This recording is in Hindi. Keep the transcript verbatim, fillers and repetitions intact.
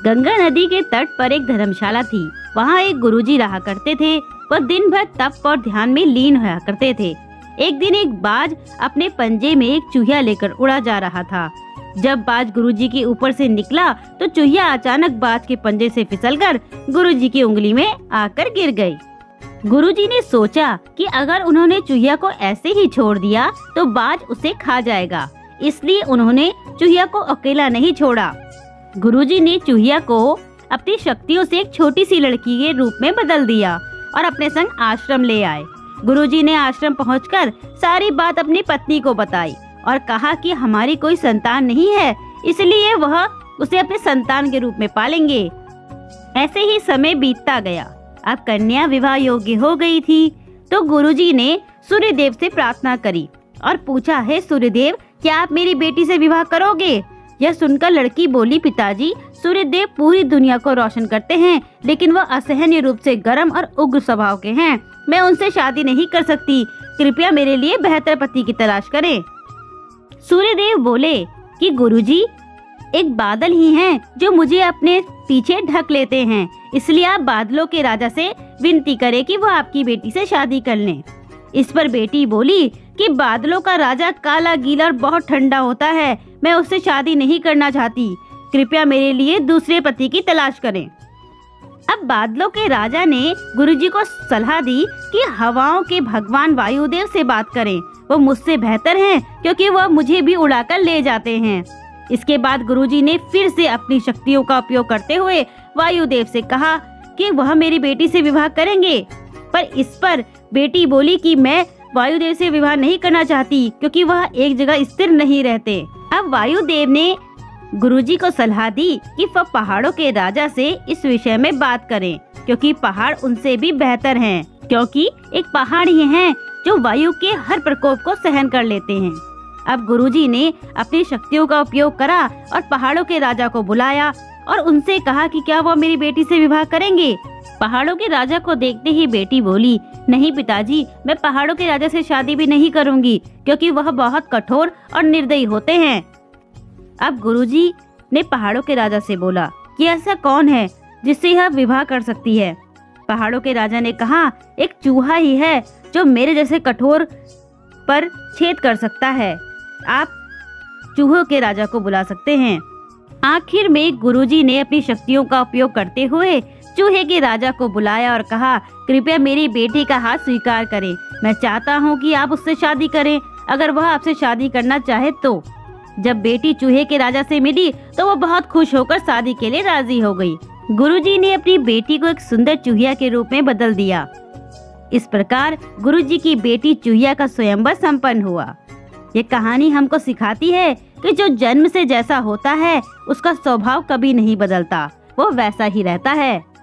गंगा नदी के तट पर एक धर्मशाला थी। वहाँ एक गुरुजी रहा करते थे। वह दिन भर तप और ध्यान में लीन हुआ करते थे। एक दिन एक बाज अपने पंजे में एक चूहिया लेकर उड़ा जा रहा था। जब बाज गुरुजी के ऊपर से निकला तो चूहिया अचानक बाज के पंजे से फिसलकर गुरुजी की उंगली में आकर गिर गई। गुरुजी ने सोचा कि अगर उन्होंने चूहिया को ऐसे ही छोड़ दिया तो बाज उसे खा जाएगा, इसलिए उन्होंने चूहिया को अकेला नहीं छोड़ा। गुरुजी ने चूहिया को अपनी शक्तियों से एक छोटी सी लड़की के रूप में बदल दिया और अपने संग आश्रम ले आए। गुरुजी ने आश्रम पहुंचकर सारी बात अपनी पत्नी को बताई और कहा कि हमारी कोई संतान नहीं है, इसलिए वह उसे अपने संतान के रूप में पालेंगे। ऐसे ही समय बीतता गया। अब कन्या विवाह योग्य हो गई थी तो गुरुजी ने सूर्यदेव से प्रार्थना करी और पूछा, हे सूर्यदेव, क्या आप मेरी बेटी से विवाह करोगे? यह सुनकर लड़की बोली, पिताजी, सूर्यदेव पूरी दुनिया को रोशन करते हैं, लेकिन वह असहनीय रूप से गर्म और उग्र स्वभाव के हैं। मैं उनसे शादी नहीं कर सकती। कृपया मेरे लिए बेहतर पति की तलाश करें। सूर्यदेव बोले कि गुरुजी, एक बादल ही हैं जो मुझे अपने पीछे ढक लेते हैं, इसलिए आप बादलों के राजा से विनती करें कि वो आपकी बेटी से शादी कर लें। इस पर बेटी बोली कि बादलों का राजा काला, गीला और बहुत ठंडा होता है, मैं उससे शादी नहीं करना चाहती। कृपया मेरे लिए दूसरे पति की तलाश करें। अब बादलों के राजा ने गुरुजी को सलाह दी कि हवाओं के भगवान वायुदेव से बात करें, वो मुझसे बेहतर हैं क्योंकि वह मुझे भी उड़ाकर ले जाते हैं। इसके बाद गुरुजी ने फिर से अपनी शक्तियों का उपयोग करते हुए वायुदेव से कहा कि वह मेरी बेटी से विवाह करेंगे, पर इस पर बेटी बोली कि मैं वायुदेव से विवाह नहीं करना चाहती क्योंकि वह एक जगह स्थिर नहीं रहते। अब वायुदेव ने गुरुजी को सलाह दी कि वह पहाड़ों के राजा से इस विषय में बात करें, क्योंकि पहाड़ उनसे भी बेहतर हैं, क्योंकि एक पहाड़ ही हैं जो वायु के हर प्रकोप को सहन कर लेते हैं। अब गुरुजी ने अपनी शक्तियों का उपयोग करा और पहाड़ों के राजा को बुलाया और उनसे कहा कि क्या वह मेरी बेटी से विवाह करेंगे। पहाड़ों के राजा को देखते ही बेटी बोली, नहीं पिताजी, मैं पहाड़ों के राजा से शादी भी नहीं करूंगी क्योंकि वह बहुत कठोर और निर्दयी होते हैं। अब गुरुजी ने पहाड़ों के राजा से बोला कि ऐसा कौन है जिससे यह विवाह कर सकती है। पहाड़ों के राजा ने कहा, एक चूहा ही है जो मेरे जैसे कठोर पर छेद कर सकता है। आप चूहों के राजा को बुला सकते हैं। आखिर में गुरुजी ने अपनी शक्तियों का उपयोग करते हुए चूहे के राजा को बुलाया और कहा, कृपया मेरी बेटी का हाथ स्वीकार करें। मैं चाहता हूं कि आप उससे शादी करें, अगर वह आपसे शादी करना चाहे तो। जब बेटी चूहे के राजा से मिली तो वह बहुत खुश होकर शादी के लिए राजी हो गई। गुरुजी ने अपनी बेटी को एक सुंदर चूहिया के रूप में बदल दिया। इस प्रकार गुरुजी की बेटी चूहिया का स्वयंवर संपन्न हुआ। ये कहानी हमको सिखाती है कि जो जन्म से जैसा होता है उसका स्वभाव कभी नहीं बदलता, वो वैसा ही रहता है।